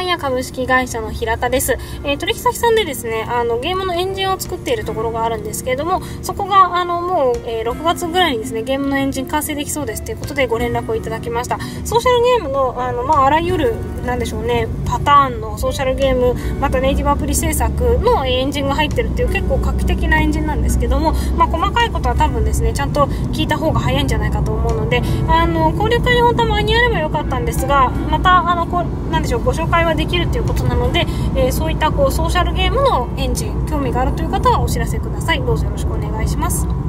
ンヤ株式会社の平田です。取引先さんでですね、ゲームのエンジンを作っているところがあるんですけれども、そこが、もう、6月ぐらいにですね、ゲームのエンジン完成できそうですということでご連絡をいただきました。ソーシャルゲームの、あらゆる、なんでしょうね、パターンのソーシャルゲーム、またネイティブアプリ制作のエンジンが入ってるっていう結構画期的なエンジンなんですけども、細かいことは多分ですね、ちゃんと聞いた方が早いんじゃないかと思うので、交流会に本当は間に合えばよかったんですが、また、なんでしょう、ご紹介はできるということなので、そういったソーシャルゲームのエンジン、興味があるという方はお知らせください。どうぞよろしくお願いします。